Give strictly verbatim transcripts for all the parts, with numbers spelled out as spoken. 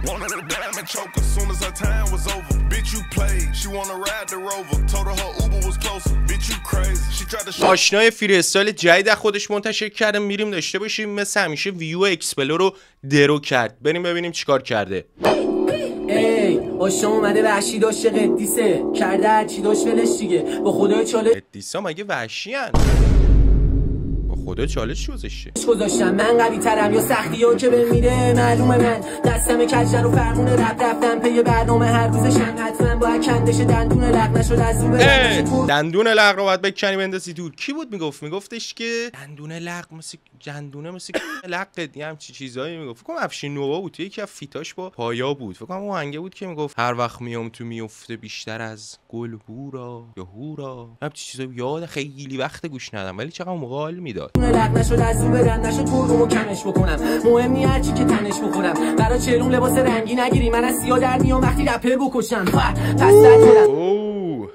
Wanted a diamond choke as soon as her time was over. Bitch you played, she wanna ride the Rover. Told her her Uber was closer. Bitch you crazy. She tried to show. آشنای فری استایل جدید خودش منتشر کرده، میریم داشته باشیم. مثل همیشه ویو اکسپلور رو درو کرد. بریم ببینیم چیکار کرده. ای آشنا اومده وحشی داشته قدیسه کرده هرچی داشت ولش دیگه. با خدای چالش قدیسا مگه وحشی ان؟ با خدا چالش گذاشته گذاشتم من قوی ترم یا سختی ها که به میره معلومه من دستم کجن و فرمون رب رفتم پی برنامه هر روزشم حتما باید کندش دندون لق نشد از رو برم. دندون لق رو باید بکنی بندازی دور. کی بود میگفت؟ میگفتش که دندون لق مثل جندونه مثل لق دیگه هم چی چیزایی میگفت. فکر کنم افشین نووا بود، یکی از فیتاش با پایا بود. فکر کنم اون آهنگه بود که میگفت هر وقت میام تو میفته بیشتر از گل هورا یا هورا. هم چی چیزا یاد خیلی وقت گوش ندادم ولی چقدر موقع حال میداد. لق نشد از رو برم نشد پرومو کمش بکنم. مهم نی هر چی که تنش بخورم. برای چلون لباس رنگی نگیری من از سیاه در میام وقتی رپر بکشم. پس اوه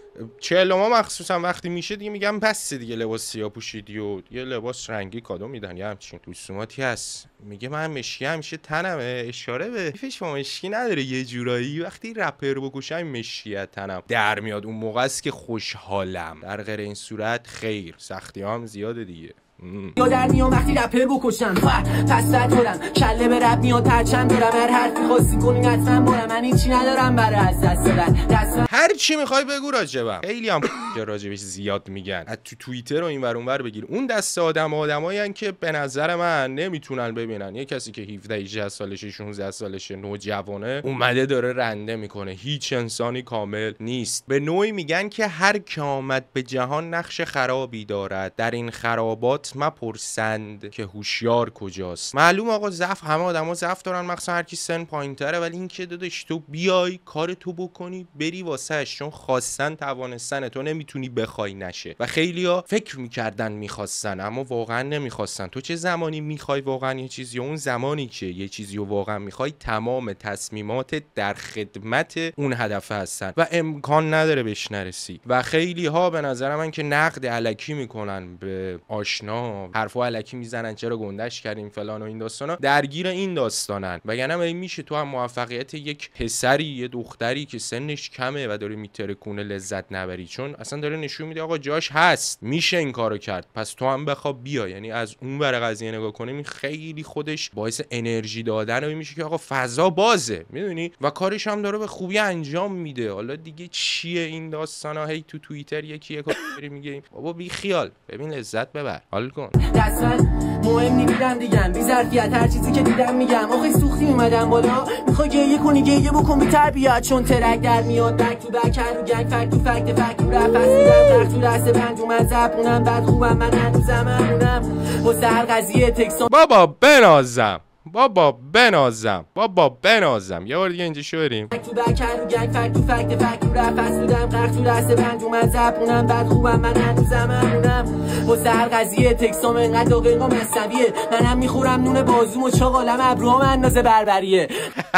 چهلما مخصوصا وقتی میشه دیگه میگم پس دیگه لباس سیاه پوشیدی و یه لباس رنگی کادو میدن یا همچین رسوماتی هست. میگه من مشکی همیشه تنمه، اشاره به کیفش با مشکی نداره. یه جورایی وقتی رپر بکشم مشکی تنم در میاد. اون موقع است که خوشحالم. در غیر این صورت خیر، سختی هم زیاده دیگه. یا در میام وقتی رپر بکشم. پس دارم کله به رپ میاد پرچم دارم. هر حرفی خواستی کنی حتما بارم. من هیچی ندارم برای از دست دادن. دست هر چی میخوای بگو راجبم. خیلی هم راجبش زیاد میگن. از تو توییتر و این ور اون ور بگیر. اون دسته آدم آدمایین که به نظر من نمیتونن ببینن. یه کسی که هفده هجده سالشه شانزده سالشه نوجوانه اومده داره رنده میکنه. هیچ انسانی کامل نیست. به نوعی میگن که هر کی آمد به جهان نقش خرابی دارد. در این خرابات مپرسند که هوشیار کجاست. معلوم آقا ضعف، همه آدما ضعف دارن، مخصوصا هر کی سن پایینتره. ولی این که داداش تو بیای کار تو بکنی بری واسهش، چون خواستن توانستن تو نمیتونی بخوای نشه. و خیلیا فکر میکردن میخواستن اما واقعا نمیخواستن. تو چه زمانی میخوای واقعا یه چیزی، اون زمانی که یه چیزی رو واقعا میخوای تمام تصمیمات در خدمت اون هدف هستن و امکان نداره بهش نرسی. و خیلی ها به نظر من که نقد الکی میکنن به آشنا، حرفا الکی میزنن چرا گندش کردیم فلان و این داستانا، درگیر این داستانن. وگرنه این میشه تو هم موفقیت یک پسری یه دختری که سنش کمه و داره میترکونه لذت نبری، چون اصلا داره نشون میده آقا جاش هست، میشه این کارو کرد، پس تو هم بخوا بیا. یعنی از اون ور قضیه نگاه کنیم این خیلی خودش باعث انرژی دادن و میشه که آقا فضا بازه، میدونی، و کارش هم داره به خوبی انجام میده. حالا دیگه چیه این داستانا؟ هی تو توییتر یکی یک کاری میگه بابا بی خیال، ببین لذت ببر، حال کن. دستن مهم نمیدم دیگم بی ظرفیت هر چیزی که دیدم میگم. آخه سوختی اومدم بالا میخوای گریه کنی گریه بکن بی تربیت، چون ترک در میاد بک تو بک هر رو گنگ فک تو فک فک رو رفت دیدم تخت تو دست بند اومد زبونم بعد خوبم من هنوزم همونم واسه هر قضیه تکسان. بابا بنازم بابا بنازم بابا بنازم یه بار دیگه اینجا شو بریم. تو بکر رو گنگ فک تو فک فک رو رفت بودم قرق تو دست بند اومد زبونم بعد خوبم من هنوزم همونم واسه هر قضیه تکسام انقدر دقیقا مصنویه. منم میخورم نون بازوم و چاقالم ابروام اندازه بربریه.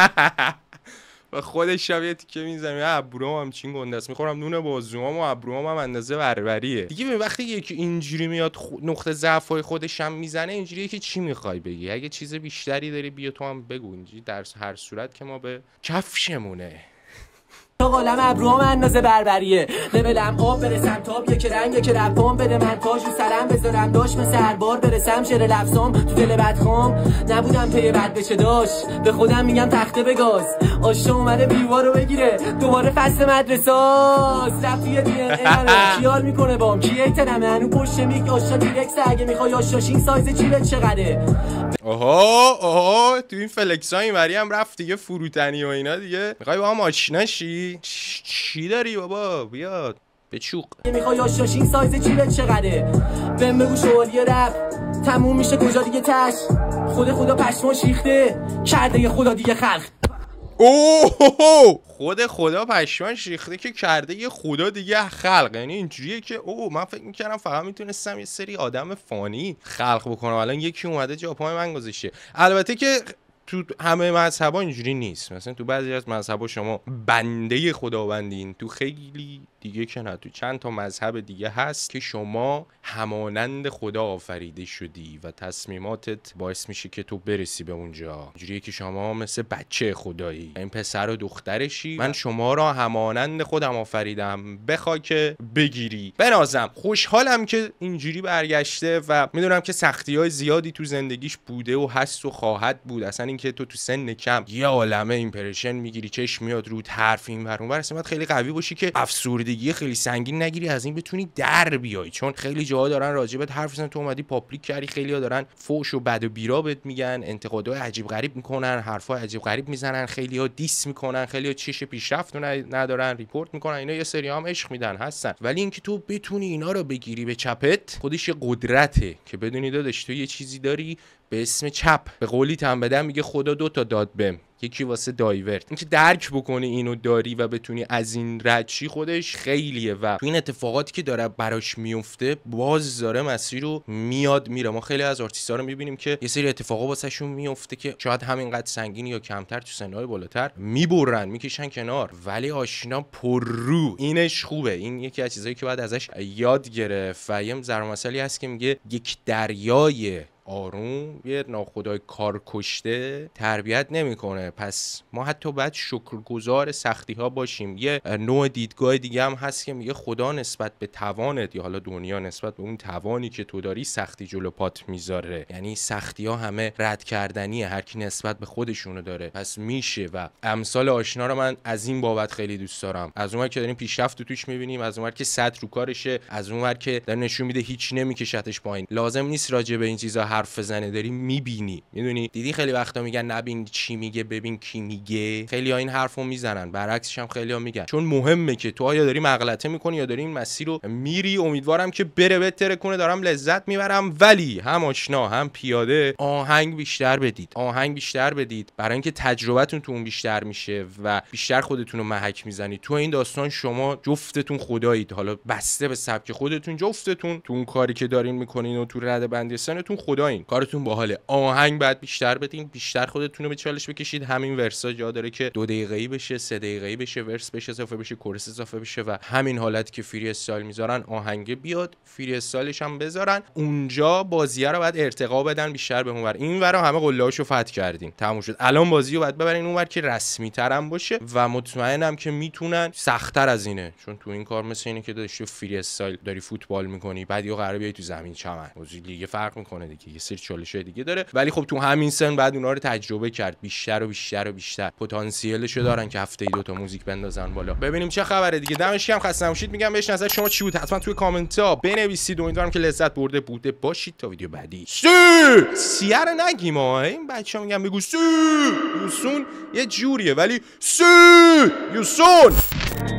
و خودش شبیه تیکه میزنم ابروام همچین گنده است، میخورم نون بازوام و ابروام هم اندازه بربریه دیگه. به وقتی یکی اینجوری میاد خو... نقطه ضعفای خودش هم میزنه اینجوریه که چی میخوای بگی؟ اگه چیز بیشتری داری بیا تو هم بگو. اینجوری در هر صورت که ما به کفشمونه. قالم ابروام اندازه بربریه. لولم آب برسم تاب یک رنگ یک رپام بده من تاج رو سرم بذارم داش مثل هر بار برسم شعر لفظام تو دل بدخوام نبودم پی بد بشه داش به خودم میگم تخته بگاز آشا اومده بیوار رو بگیره دوباره فصل مدرسه است رفتی دی ان ای خیال میکنه بام کی ایترم هنو پشت میک آشا دیرکس اگه میخوای آشاشین سایز چیله چقدره. آها آها تو این فلکس ها اینوری هم رفت دیگه فروتنی و اینا دیگه. میخوای با هم آشنا شی؟ چی داری بابا بیاد به چوق. میخوای آشاشین سایز چیله چقدره بهم بگو شوالیه رفت تموم میشه کجا دیگه تش خود خدا پشما شیخته کرده یه خدا دیگه خلق. اوه خود خدا پشمان شیخته که کرده یه خدا دیگه خلق. یعنی اینجوریه که اوه من فکر میکردم فقط میتونستم یه سری آدم فانی خلق بکنم، الان یکی اومده جا پای من گذاشته. البته که تو همه مذهبا اینجوری نیست. مثلا تو بعضی از مذهبا شما بنده خداوندین، تو خیلی دیگه که نه، تو چند تا مذهب دیگه هست که شما همانند خدا آفریده شدی و تصمیماتت باعث میشه که تو برسی به اونجا. اینجوریه که شما مثل بچه خدایی، این پسر و دخترشی، من شما را همانند خودم آفریدم، بخوای که بگیری. بنازم خوشحالم که اینجوری برگشته و میدونم که سختی‌های زیادی تو زندگیش بوده و هست و خواهد بود. اصلا اینکه تو تو سن کم یه عالمه ایمپرشن میگیری، چشم میاد رو حرف این ور اون ور، اصلا خیلی قوی باشی که افسردگی خیلی سنگین نگیری، از این بتونی در بیای. چون خیلی جاها دارن راجبت حرف میزنن، تو اومدی پابلیک کردی، خیلی‌ها دارن فوش و بد و بیرا بهت میگن، انتقادهای عجیب غریب میکنن، حرفای عجیب غریب میزنن، خیلی‌ها دیس میکنن، خیلی‌ها چش پیشرفت ندارن، ریپورت میکنن. اینا یه سری هم عشق میدن هستن، ولی اینکه تو بتونی اینا رو بگیری به چپت، خودش یه قدرته که بدونی داداش تو یه چیزی داری به اسم چپ. به قولی تن بدن میگه خدا دو تا داد بهم، یکی واسه دایورت. اینکه درک بکنی اینو داری و بتونی از این رد شی خودش خیلیه و تو این اتفاقاتی که داره براش میفته باز داره مسیر رو میاد میره. ما خیلی از آرتیست‌ها رو میبینیم که یه سری اتفاقا واسهشون میفته که شاید همینقدر سنگین یا کمتر تو سنهای بالاتر میبرن، میکشن کنار، ولی آشنا پررو. اینش خوبه، این یکی از چیزایی که باید ازش یاد گرفت. و یه ضرب مثلی هست که میگه یک دریای آروم یه ناخدای کار کشته تربیت نمیکنه. پس ما حتی باید شکرگزار سختی ها باشیم. یه نوع دیدگاه دیگه هم هست که میگه خدا نسبت به توانت، یا حالا دنیا نسبت به اون توانی که تو داری سختی جلو پات میذاره. یعنی سختی ها همه رد کردنیه، هر کی نسبت به خودشونو داره پس میشه. و امثال آشنا رو من از این بابت خیلی دوست دارم. از اونور که داریم پیشرفت توش میبینیم، از اونور که صد رو کارشه، از اونور که داره نشون میده هیچ نمیکشتش پایین. لازم نیست راجع به این چیزا حرف بزنه، داری میبینی. میدونی دیدی خیلی وقتا میگن نبین چی میگه ببین کی میگه. خیلی ها این حرفو میزنن، برعکسش هم خیلی ها میگن. چون مهمه که تو آیا داری مغلطه میکنی یا داری این مسیر رو میری. امیدوارم که بره بهتره کنه، دارم لذت میبرم. ولی هم آشنا هم پیاده آهنگ بیشتر بدید، آهنگ بیشتر بدید، برای اینکه تجربتون تو اون بیشتر میشه و بیشتر خودتون رو محک میزنید. تو این داستان شما جفتتون خدایید، حالا بسته به سبک خودتون جفتتون تو اون کاری که دارین میکنین و تو رده بندی سنتون خدایین. کارتون باحاله. آهنگ بعد بیشتر بدین، بیشتر خودتون رو به چالش بکشید. همین ورسا جا داره که دو دقیقه‌ای بشه، سه دقیقه‌ای بشه، ورس بشه اضافه بشه، کورس اضافه بشه و همین حالت که فری استایل میذارن آهنگ بیاد، فری استایلش هم بذارن. اونجا بازیه رو بعد ارتقا بدن بیشتر به اونور. اینور همه قله‌هاشو فتح کردیم، تموم شد. الان بازیو بعد ببرین اونور که رسمی ترم باشه و مطمئنم که میتونن سخت‌تر از اینه. چون تو این کار مثل اینه که داشتی فری استایل داری فوتبال می‌کنی، بعد یا قراره بیای تو زمین چمن. بازی لیگ فرق می‌کنه دیگه، یه سری چالش‌های دیگه داره. ولی خب تو همین سن بعد اونها رو تجربه کرد بیشتر و بیشتر و بیشتر. پتانسیلشو دارن که هفته‌ای دو تا موزیک بندازن بالا. ببینیم چه خبره دیگه. دمش گرم، خسته نباشید. میگم بهش نظر شما چی بود حتما توی کامنت‌ها بنویسید. امیدوارم که لذت برده بوده باشید. تا ویدیو بعدی سی سیه رو نگیم ها. این بچه‌ها میگن بگو سی یوسون یه جوریه، ولی سی یوسون